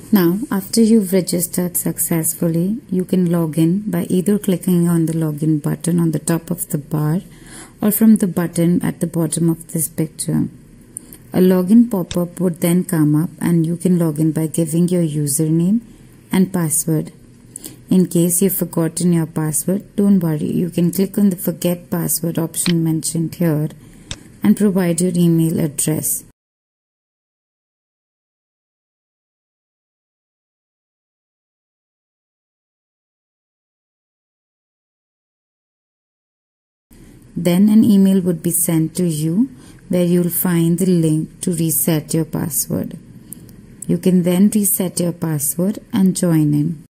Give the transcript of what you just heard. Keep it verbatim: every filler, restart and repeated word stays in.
Now, after you've registered successfully, you can log in by either clicking on the login button on the top of the bar or from the button at the bottom of this picture. A login pop-up would then come up and you can log in by giving your username and password. In case you've forgotten your password, don't worry, you can click on the forget password option mentioned here and provide your email address. Then an email would be sent to you where you'll find the link to reset your password. You can then reset your password and join in.